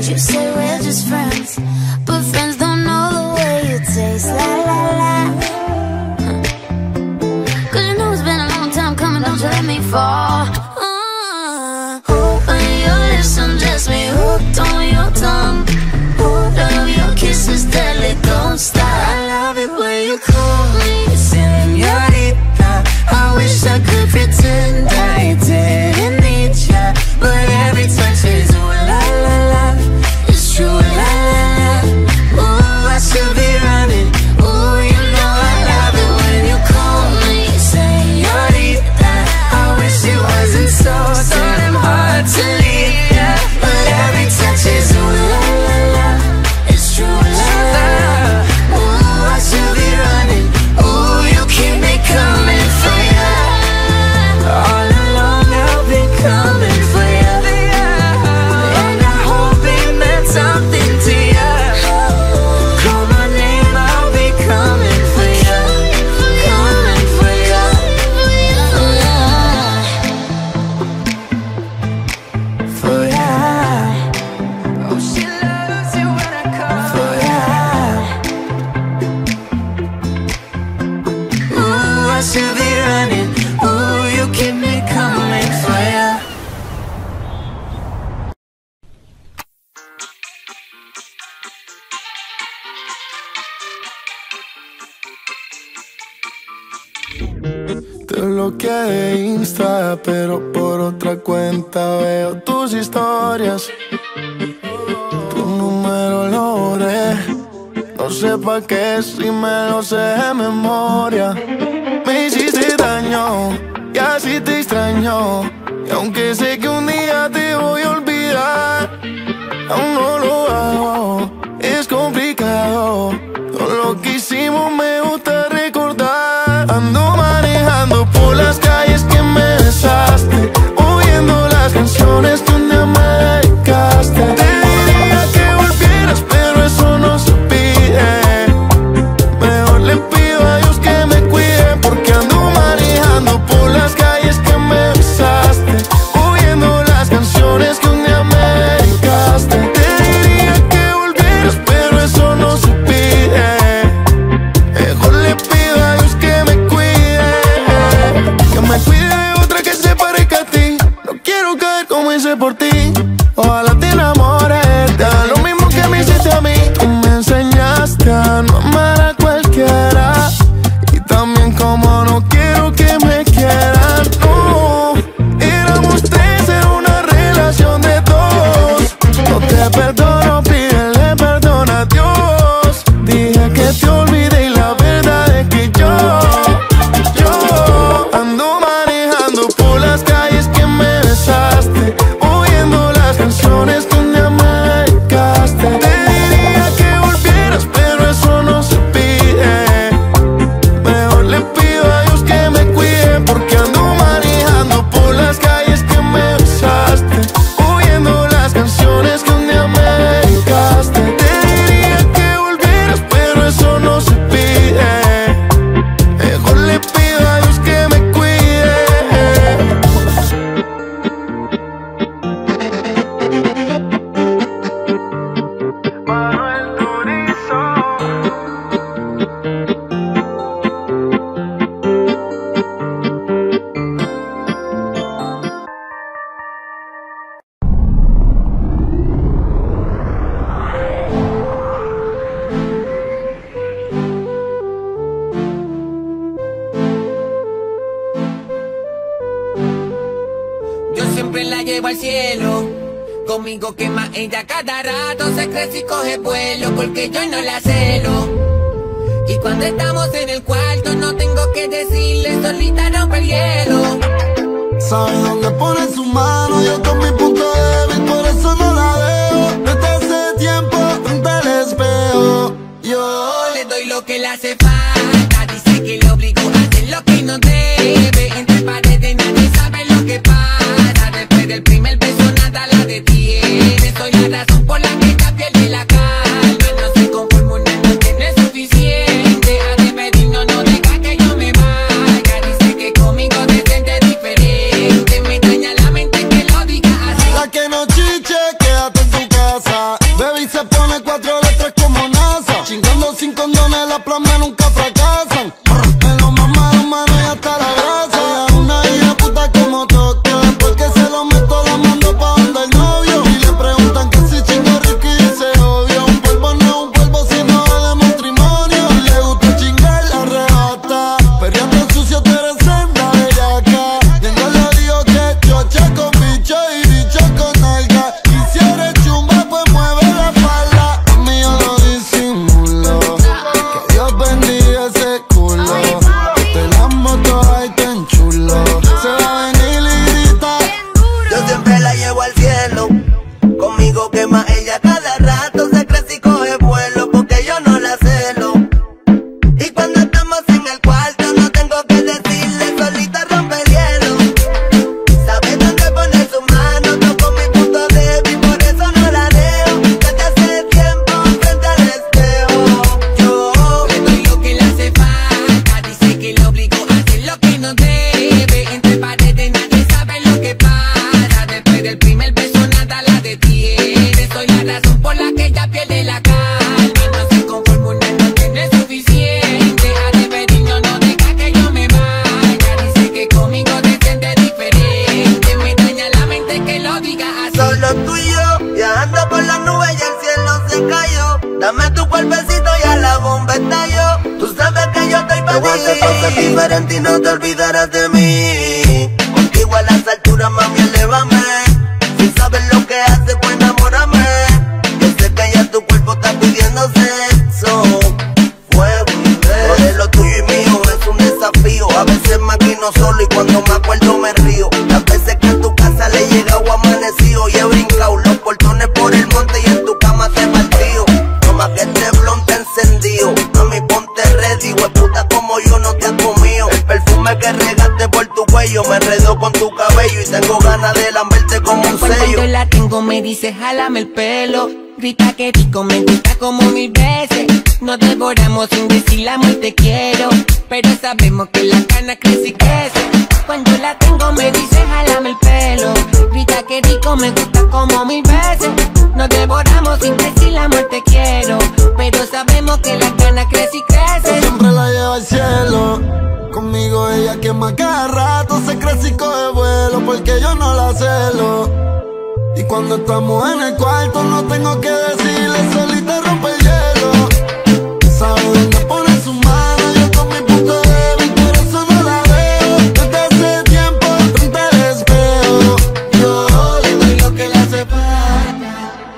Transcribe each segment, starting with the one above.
You say we're just friends, but friends don't know the way you taste. La la la. Cause you know it's been a long time coming, don't you let me fall. Open your lips and just me hooked on your tongue. Love your kisses, deadly, don't stop. I love it when you call me Señorita. I wish I could pretend I didn't need ya, but every touch is ooh la la la. It's true, la la la. Ooh, I should be running. Ooh, you know I love it when you call me Señorita. I wish it wasn't so damn hard to leave ya, but every touch is ooh la la la. It's true, la la la. Ooh, I should be running. Ooh, you keep me coming for ya. All along I've been coming for ya, and I hope it meant something to ya. Call my name, I'll be coming for ya, coming for ya, for ya. Oh, she loves you when I call for ya. Ooh, I should be running. Ooh, you keep me coming for ya. Te bloqueé de Insta, pero por otra cuenta veo tus historias. Tu número lo borré, no sé pa' qué si me lo sé de memoria. Me hiciste daño y así te extraño, y aunque sé que un día te voy a olvidar, aún no lo hago, es complicado. Todo lo que hicimos me gusta recordar. Ando manejando por las calles que me besaste, oyendo las canciones que un día me dedicaste. Te diría que volvieras, pero eso no se pide. Mejor le pido a Dios que me cuide, porque ando manejando por las calles que me besaste, oyendo las canciones que un día me dedicaste. Te diría que volvieras, pero eso no se pide. Mejor le pido a Dios que me cuide de otra que se parezca a ti. No quiero caer como hice por ti. Ojalá te enamores, te haga lo mismo que me hiciste a mí. Tú me enseñaste a no amar a cualquiera, y también como no quiero que me quieran. No, éramos tres en una relación de dos. No te perdono, pídele perdón a Dios. Dije que te olvidé y la verdad es que yo ando manejando por las calles que me besaste, oyendo las canciones que un día me dedicaste. Te diría que volvieras, pero eso no se pide. Mejor le pido a Dios que me cuide, porque ando manejando por las calles que me besaste, oyendo las canciones que un día me dedicaste. Te diría que volvieras, pero eso no se pide. Mejor le pido a Dios que me cuide. Manuel Turizo. Yo siempre la llevo al cielo, conmigo quema ella cada rato, se crece y coge vuelo, porque yo no la celo. Y cuando estamos en el cuarto no tengo que decirle, solita rompe el hielo. Sabe dónde pone su mano, yo con mi punto débil, por eso no la veo. Desde hace tiempo frente al espejo, yo Le doy lo que le hace falta, dice que le obligo a hacer lo que no debe. Entre paredes nadie sabe lo que pasa, después del primer beso nada la detiene. Soy la razón por la que ella pierde la calma, no se conforma una noche, no es suficiente. A despedirnos no deja que yo me vaya, dice que conmigo se siente diferente. Me daña la mente que lo diga así. la que no chiche, quédate en tu casa. tiene. Soy la razón por la que ella pierde la calma. No se conforma, una noche no es suficiente. A despedirnos, no deja que yo me vaya. Dice que conmigo se siente diferente. Me daña la mente que lo diga así. Solo tú y yo, viajando por las nubes y el cielo se cayó. Dame tu cuerpecito y a la bomba estalló. Tú sabes que yo estoy para ti. Te voy a hacer cosas diferentes y no te olvidarás de mí. Contigo a las alturas, mami, elévame. Si sabes lo que haces, pues enamórame. Yo sé que ya tu cuerpo está pidiendo sexo, fuego y beso. Todo lo tuyo y mío es un desafío. A veces maquino solo y cuando me acuerdo me río. Las veces que en tu casa le he llegado amanecido y he brincado los portones por el monte y en tu cama te he partido. Toma que este blon te encendido. Mami, ponte ready, hueputa como yo no te has comido. El perfume que regaste por tu cuello me enredó con tu cabello y tengo ganas de lamberte como un sello. Cuando la tengo me dice jálame el pelo. Grita que rico, me gusta como 1000 veces. Nos devoramos sin decir la muerte quiero. Pero sabemos que la cana crece y crece. Cuando la tengo me dice jálame el pelo. Grita que rico, me gusta como 1000 veces. Nos devoramos sin decir la muerte quiero. Pero sabemos que la cana crece y crece. Yo siempre la llevo al cielo. Conmigo ella quema cada rato. Se crece y coge vuelo porque yo no la celo. Y cuando estamos en el cuarto no tengo que decirle, solita rompe el hielo. Sabe dónde pone su mano, yo con mi punto débil, por eso no la veo. Desde hace tiempo frente al espejo, yo le doy lo que le hace falta.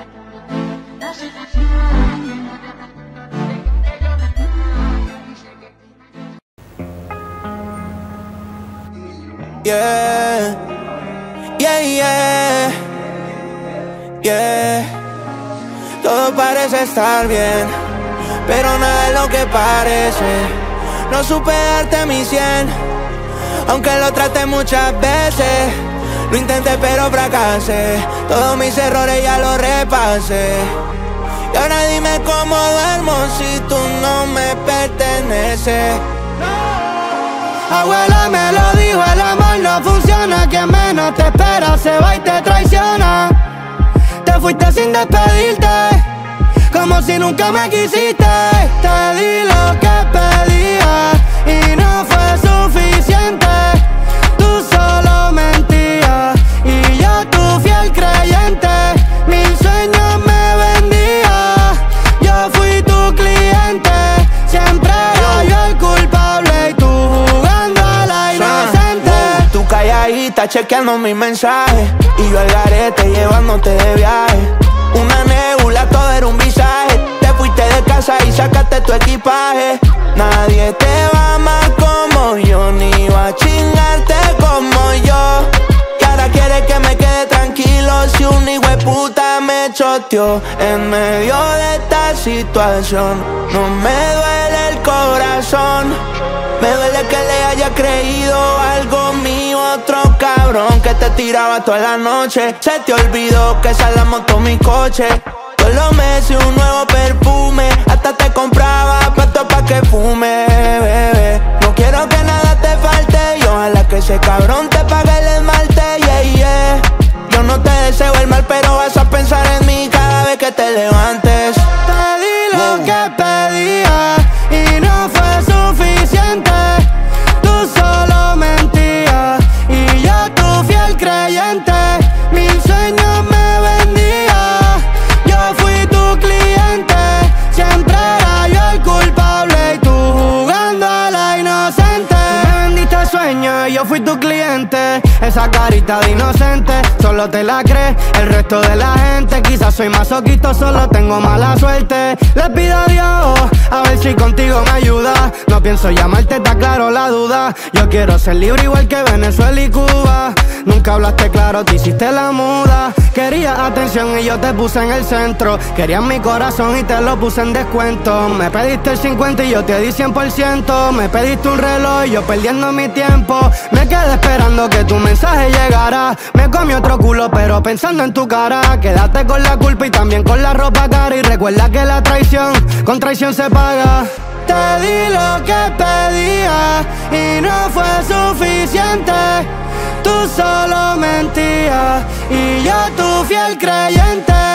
Yeah, yeah, yeah, yeah. Todo parece estar bien, pero nada es lo que parece. No supe darte mi 100, aunque lo traté muchas veces. Lo intenté pero fracasé, todos mis errores ya los repasé. Y ahora dime cómo duermo si tú no me perteneces. Abuela me lo dijo, el amor no funciona. Quien menos te espera se va y te traiciona. Te fuiste sin despedirte, como si nunca me quisiste. Te di lo que pedía y no fue suficiente. Tú solo mentías y yo tu fiel creyente. Mil sueños me vendía, yo fui tu cliente. Siempre era yo el culpable y tú jugando a la inocente. Tú calladita chequeando mis mensajes y yo al garete llevándote de viaje. Una nebula, todo era un visaje. Te fuiste de casa y sacaste tu equipaje. Nadie te va a amar como yo, ni va a chingarte como yo. Y ahora quieres que me quede tranquilo si un hijueputa me choteó. En medio de esta situación no me duele el corazón. Me duele que le haya creído algo mío, otro cabrón que te tiraba toda la noche. Se te olvidó que esa es la moto, mi coche. Todos los meses un nuevo perfume, hasta te compraba pasto pa' que fume, bebé. No quiero que nada te falte y ojalá que ese cabrón te pague el esmalte, yeah, yeah. Yo no te deseo el mal, pero vas a pensar en mí cada vez que te levantes. Te di lo que pedía y no fue suficiente. Tú solo mentías y yo tu fiel creyente. Mil sueños me vendía, yo fui tu cliente. Siempre era yo el culpable y tú jugando a la inocente. Me vendiste sueños y yo fui tu cliente. Esa carita de inocente solo te la crees el resto de la gente. Quizás soy masoquista, solo tengo mala suerte. Le pido a Dios a ver si contigo me ayuda. No pienso llamarte, está claro la duda. Yo quiero ser libre igual que Venezuela y Cuba. Nunca hablaste claro, te hiciste la muda. Querías atención y yo te puse en el centro. Querías mi corazón y te lo puse en descuento. Me pediste el 50 y yo te di 100%. Me pediste un reloj y yo perdiendo mi tiempo. Me quedé esperando que tu mensaje llegara. Me comí otro culo pero pensando en tu cara. Quédate con la culpa y también con la ropa cara. Y recuerda que la traición con traición se paga. Te di lo que pedía y no fue suficiente. Tú solo mentías y yo tu fiel creyente.